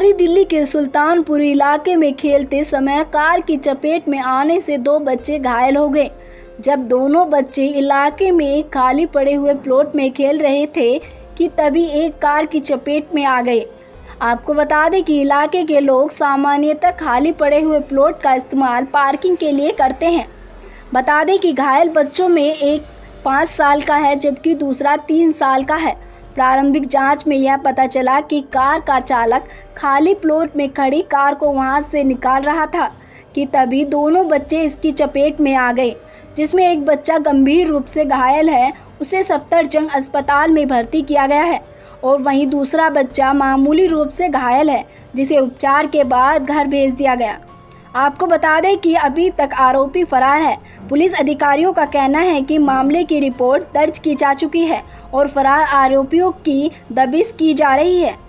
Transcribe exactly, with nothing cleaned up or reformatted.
शहरी दिल्ली के सुल्तानपुर इलाके में खेलते समय कार की चपेट में आने से दो बच्चे घायल हो गए। जब दोनों बच्चे इलाके में खाली पड़े हुए प्लॉट में खेल रहे थे कि तभी एक कार की चपेट में आ गए। आपको बता दें कि इलाके के लोग सामान्यतः खाली पड़े हुए प्लॉट का इस्तेमाल पार्किंग के लिए करते हैं। बता दें कि घायल बच्चों में एक पाँच साल का है जबकि दूसरा तीन साल का है। प्रारंभिक जांच में यह पता चला कि कार का चालक खाली प्लॉट में खड़ी कार को वहां से निकाल रहा था कि तभी दोनों बच्चे इसकी चपेट में आ गए, जिसमें एक बच्चा गंभीर रूप से घायल है, उसे सफदरजंग अस्पताल में भर्ती किया गया है और वहीं दूसरा बच्चा मामूली रूप से घायल है, जिसे उपचार के बाद घर भेज दिया गया। आपको बता दें कि अभी तक आरोपी फरार है। पुलिस अधिकारियों का कहना है कि मामले की रिपोर्ट दर्ज की जा चुकी है और फरार आरोपियों की दबिश की जा रही है।